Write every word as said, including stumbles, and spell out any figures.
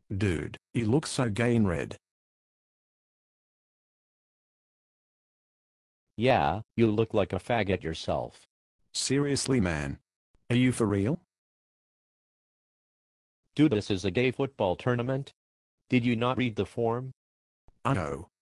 Dude, you look so gay in red. Yeah, you look like a faggot yourself. Seriously, man. Are you for real? Dude, this is a gay football tournament? Did you not read the form? I know.